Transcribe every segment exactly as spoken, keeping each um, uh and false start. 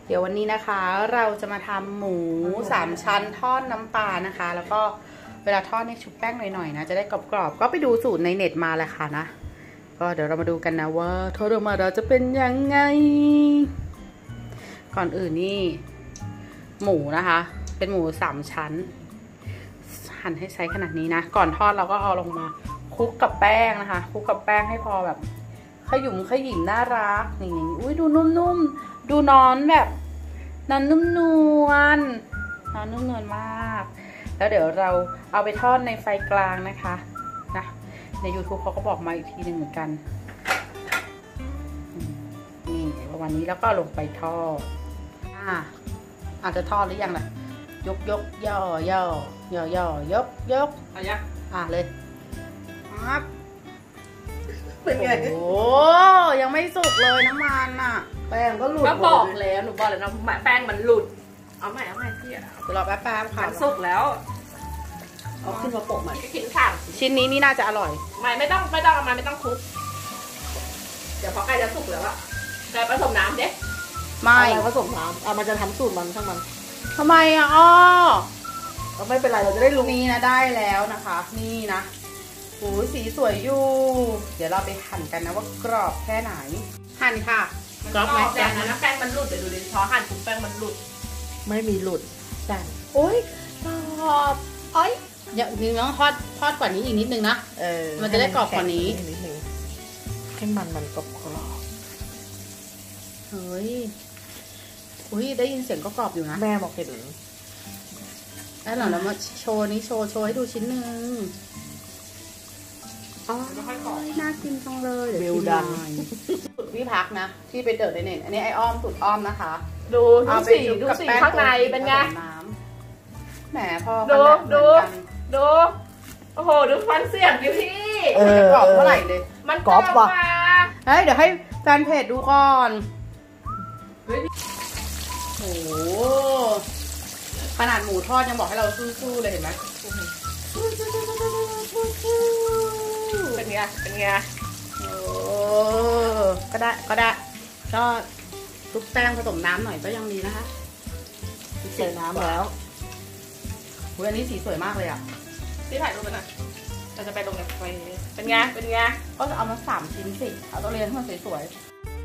เดี๋ยววันนี้นะคะเราจะมาทำหมูสามชั้นทอดน้ำปลานะคะแล้วก็เวลาทอดเนี่ยชุบแป้งหน่อยๆนะจะได้กรอบๆก็ไปดูสูตรในเน็ตมาเลยค่ะนะก็เดี๋ยวเรามาดูกันนะว่าทอดออกมาเราจะเป็นยังไงก่อนอื่นนี่หมูนะคะเป็นหมูสามชั้นหั่นให้ไซส์ขนาดนี้นะก่อนทอดเราก็เอาลงมาคลุกกับแป้งนะคะคลุกกับแป้งให้พอแบบขยุ่มขยิ่มน่ารักนี่อุ้ยดูนุ่มๆดูนอนแบบนอนนุ่มนวลนอนนุ่มนวลมากแล้วเดี๋ยวเราเอาไปทอดในไฟกลางนะคะนะใน ยูทูบ เขาก็บอกมาอีกทีหนึ่งเหมือนกันนี่ประมาณนี้แล้วก็ลงไปทอดอ่าอาจจะทอดหรือยังล่ะยกยกย่อย่อย่อย่อยกยกอะไรอ่ะอ่ะเลยครับเป็นไงโอ้ยังไม่สุกเลยน้ำมันอ่ะแป้งก็หลุดก็บอกแล้วหนูบอกแล้วนะแป้งมันหลุดเอาใหม่เอาใหม่พี่อ่ะรอแป๊บๆค่ะมันสุกแล้วเอาขึ้นมาโปะใหม่กินข้าวชิ้นนี้นี่น่าจะอร่อยไม่ไม่ต้องไม่ต้องเอามาไม่ต้องคลุกเดี๋ยวพอใกล้จะสุกแล้วอะแต่ผสมน้ำเด็ไม่ผสมน้ำอ่ะมันจะทำสูตรมันช่างมันทำไมอ่ะอ้อก็ไม่เป็นไรเราจะได้รู้นี่นะได้แล้วนะคะนี่นะโอ้ยสีสวยอยู่เดี๋ยวเราไปหั่นกันนะว่ากรอบแค่ไหนหั่นค่ะกรอบไหมแต่นะแป้งมันหลุดเดี๋ยวดูดิพอหั่นปุ๊บแป้งมันหลุดไม่มีหลุดแต่โอ้ยกรอบเอ้ยอย่านึงต้องทอดทอดกว่านี้อีกนิดนึงนะเออมันจะได้กรอบกว่านี้นิดนึงให้มันมันกรอบกรอบเฮ้ยอุ้ยได้ยินเสียงก็กรอบอยู่นะแม่บอกเห็นแล้วเรามาโชว์นี้โชว์โชว์ให้ดูชิ้นหนึ่งอ๋อน่ากินจังเลยเดี๋ยวกินหน่อยสูตรพี่พักนะที่ไปเดินในเน็ตอันนี้ไออ้อมสูตรอ้อมนะคะดูดูสีดูสีข้างในเป็นไงแหมพอดูดูดูโอ้โหดูฟันเสียงดิพี่กรอบเท่าไหร่เลยมันกรอบว่ะเฮ้ยเดี๋ยวให้แฟนเพจดูก่อนโอ้โหขนาดหมูทอดยังบอกให้เราสู้ๆเลยเห็นไหมเป็นไงเป็นไงโอ้ก็ได้ก็ได้ก็ทุบแป้งผสมน้ำหน่อยก็ยังดีนะคะใส่น้ำแล้วอุ้ยอันนี้สีสวยมากเลยอ่ะที่ถ่ายรูปไปหน่อยเราจะไปลงในไฟเป็นไงเป็นไงก็จะเอามาสามชิ้นสิเอาตัวเรียนให้มันสวยๆ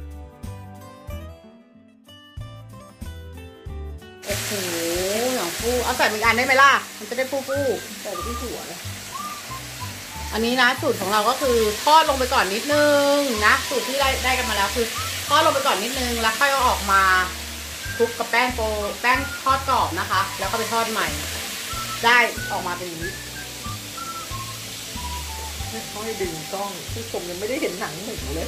โอ้โหอย่างฟูเอาใส่อีกอันได้ไหมล่ะมันจะได้ฟูฟูใส่ไปที่หัวเลยอันนี้นะสูตรของเราก็คือทอดลงไปก่อนนิดนึงนะสูตรที่ได้ได้กันมาแล้วคือทอดลงไปก่อนนิดนึงแล้วค่อยเอาออกมาคลุกกับแป้งโปแป้งทอดกรอบนะคะแล้วก็ไปทอดใหม่ได้ออกมาเป็นอย่างนี้ไม่ค่อยดึงกล้องผู้ชมยังไม่ได้เห็นหนังหมูเลย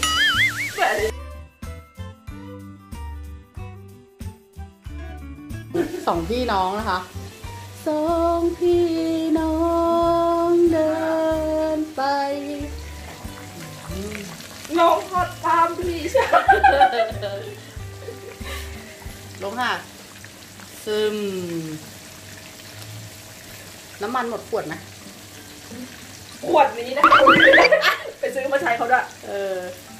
สองพี่น้องนะคะสองพี่น้องเดินไปน้องกดตามพี่ชายลงค่ะซึมน้ำมันหมดขวดไหมขวดนี้นะไปซื้อมาใช้เขาด้วยเออ